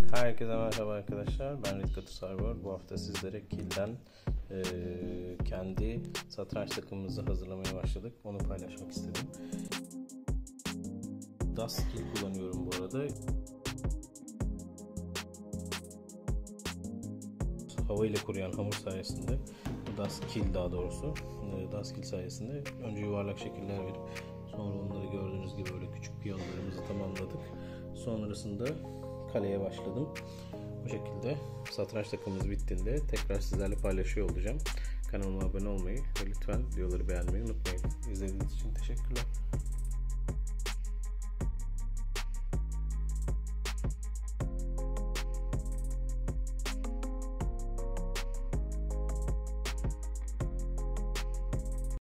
Herkese merhaba arkadaşlar. Ben Rıdkat Usargor. Bu hafta sizlere Kill'den kendi satranç takımımızı hazırlamaya başladık. Onu paylaşmak istedim. Dustkill kullanıyorum bu arada. Hava ile kuruyan hamur sayesinde, Dustkill daha doğrusu, Dustkill sayesinde önce yuvarlak şekiller verip sonra onları gördüğünüz gibi böyle küçük piyonlarımızı tamamladık. Sonrasında kaleye başladım. Bu şekilde satranç takımımız bittiğinde tekrar sizlerle paylaşıyor olacağım. Kanalıma abone olmayı ve lütfen videoları beğenmeyi unutmayın. İzlediğiniz için teşekkürler.